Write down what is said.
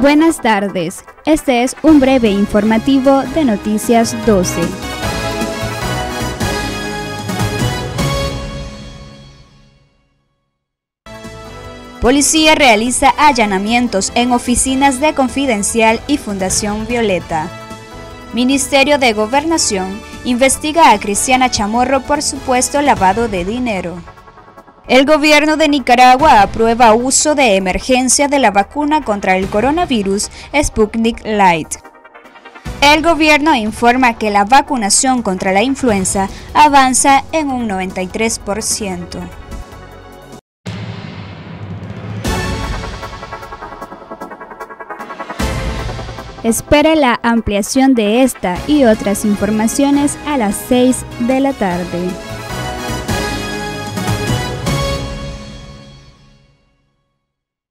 Buenas tardes, este es un breve informativo de Noticias 12. Policía realiza allanamientos en oficinas de Confidencial y Fundación Violeta. Ministerio de Gobernación investiga a Cristiana Chamorro por supuesto lavado de dinero. El gobierno de Nicaragua aprueba uso de emergencia de la vacuna contra el coronavirus Sputnik Light. El gobierno informa que la vacunación contra la influenza avanza en un 93%. Espere la ampliación de esta y otras informaciones a las 6 de la tarde.